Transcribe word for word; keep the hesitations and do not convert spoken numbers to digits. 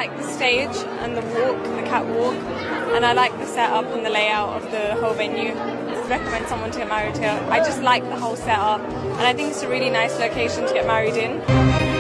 like the stage and the walk, the catwalk, and I like the setup and the layout of the whole venue. I recommend someone to get married here. I just like the whole setup, and I think it's a really nice location to get married in.